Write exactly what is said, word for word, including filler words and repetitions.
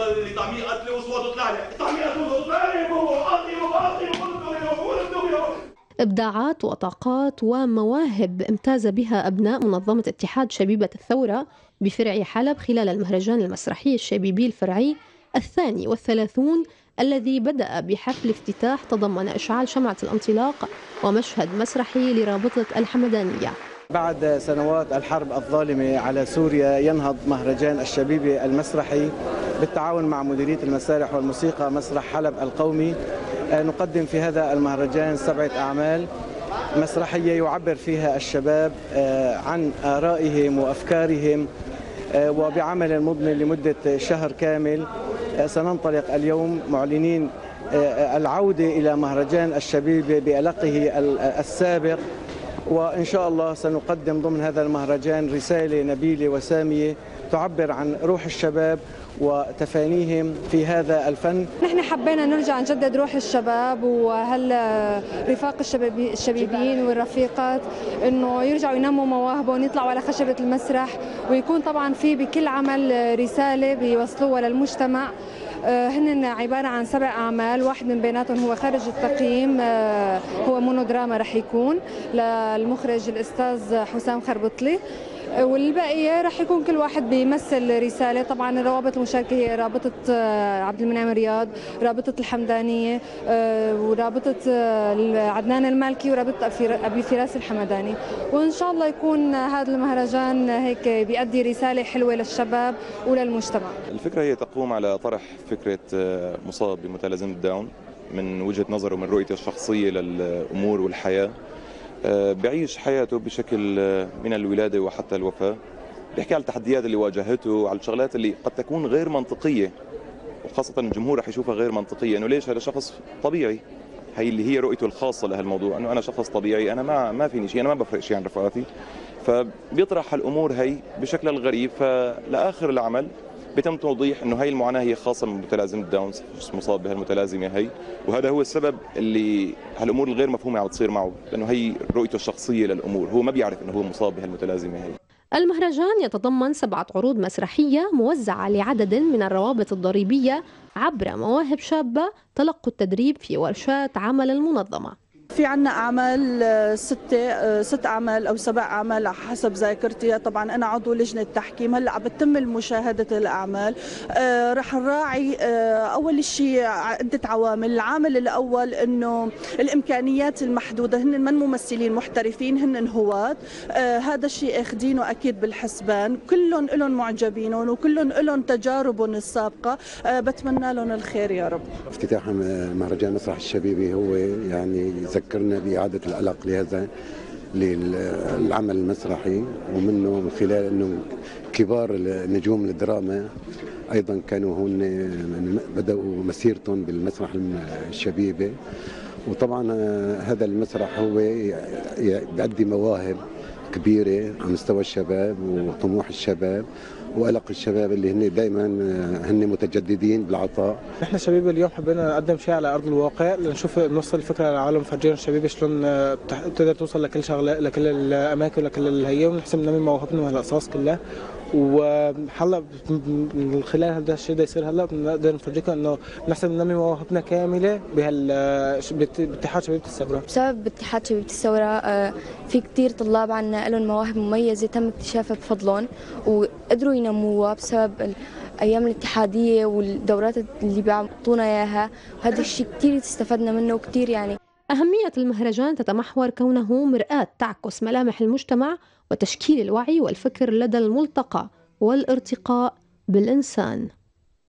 اللي طعميه قتل وصوته طلع لي، طعميه قتل وصوته طلع لي، إبداعات وطاقات ومواهب امتاز بها أبناء منظمة اتحاد شبيبة الثورة بفرع حلب خلال المهرجان المسرحي الشبيبي الفرعي الثاني والثلاثون الذي بدأ بحفل افتتاح تضمن إشعال شمعة الانطلاق ومشهد مسرحي لرابطة الحمدانية. بعد سنوات الحرب الظالمة على سوريا ينهض مهرجان الشبيبة المسرحي بالتعاون مع مديرية المسارح والموسيقى مسرح حلب القومي. نقدم في هذا المهرجان سبعة أعمال مسرحية يعبر فيها الشباب عن آرائهم وأفكارهم، وبعمل مضمن لمدة شهر كامل. سننطلق اليوم معلنين العودة إلى مهرجان الشبيبة بألقه السابق، وإن شاء الله سنقدم ضمن هذا المهرجان رسالة نبيلة وسامية تعبر عن روح الشباب وتفانيهم في هذا الفن. نحن حبينا نرجع نجدد روح الشباب وهلا رفاق الشبابي الشبيبيين والرفيقات انه يرجعوا ينموا مواهبهم، يطلعوا على خشبة المسرح، ويكون طبعا في بكل عمل رسالة بيوصلوها للمجتمع. هن عبارة عن سبع أعمال، واحد من بيناتهم هو خارج التقييم، هو مونودراما رح يكون للمخرج الأستاذ حسام خربطلي، والباقية رح يكون كل واحد بيمثل رسالة. طبعا الروابط المشاركة هي رابطة عبد المنعم رياض، رابطة الحمدانية، ورابطة عدنان المالكي، ورابطة أبي فراس الحمداني. وإن شاء الله يكون هذا المهرجان هيك بيؤدي رسالة حلوة للشباب وللمجتمع. الفكرة هي تقوم على طرح فكرة مصاب بمتلازمة داون من وجهة نظره من رؤيته الشخصية للأمور والحياة. بيعيش حياته بشكل من الولادة وحتى الوفاة، بيحكي على التحديات اللي واجهته، على الشغلات اللي قد تكون غير منطقية، وخاصة الجمهور رح يشوفها غير منطقية، انه ليش هذا شخص طبيعي. هي اللي هي رؤيته الخاصة لهالموضوع، انه انا شخص طبيعي، انا ما ما فيني شيء، انا ما بفرق شيء عن رفقاتي. فبيطرح هالامور هي بشكل الغريب، فلاخر العمل بيتم توضيح انه هي المعاناه هي خاصه من متلازمه داون، مصاب بهالمتلازمه هي، وهذا هو السبب اللي هالامور الغير مفهومه عم تصير معه، لانه هي رؤيته الشخصيه للامور، هو ما بيعرف انه هو مصاب بهالمتلازمه هي. المهرجان يتضمن سبعة عروض مسرحية موزعة لعدد من الروابط الضريبية عبر مواهب شابة تلقوا التدريب في ورشات عمل المنظمة. في عنا أعمال ستة ست أعمال أو سبع أعمال على حسب ذاكرتي. طبعا أنا عضو لجنة تحكيم، هلا عم بتم مشاهدة الأعمال. آه رح نراعي آه أول شيء عدة عوامل. العامل الأول إنه الإمكانيات المحدودة، هن من ممثلين محترفين، هن هواة. آه هذا الشيء أخدينه أكيد بالحسبان. كلهم لهم معجبينهم وكلهم لهم تجاربهم السابقة. آه بتمنى لهم الخير يا رب. افتتاح مهرجان مسرح الشبيبي هو يعني ذكرنا بإعادة القلق لهذا للعمل المسرحي، ومنه من خلال أنه كبار نجوم الدراما أيضا كانوا هون بدأوا مسيرتهم بالمسرح الشبيبي. وطبعا هذا المسرح هو بيؤدي مواهب كبيرة على مستوى الشباب وطموح الشباب وقلق الشباب اللي هن دائما هن متجددين بالعطاء. نحن شبيبة اليوم حبينا نقدم شيء على ارض الواقع، لنشوف نوصل الفكره للعالم، فرجينا الشبيبه شلون بتقدر توصل لكل شغله، لكل الاماكن ولكل الهيئه، ونحسن ننمي مواهبنا وهالقصص كلها. وهلا من خلال هذا الشيء ده يصير هلا بنقدر نفرجيكم انه نحسن ننمي مواهبنا كامله بهال باتحاد شبيبه الثوره. بسبب اتحاد شبيبه الثوره في كثير طلاب عنا لهم مواهب مميزه تم اكتشافها بفضلهم وقدروا ينموها بسبب ايام الاتحاديه والدورات اللي بيعطونا اياها. هذا الشيء كثير استفدنا منه وكثير يعني. أهمية المهرجان تتمحور كونه مرآة تعكس ملامح المجتمع وتشكيل الوعي والفكر لدى الملتقى والارتقاء بالإنسان.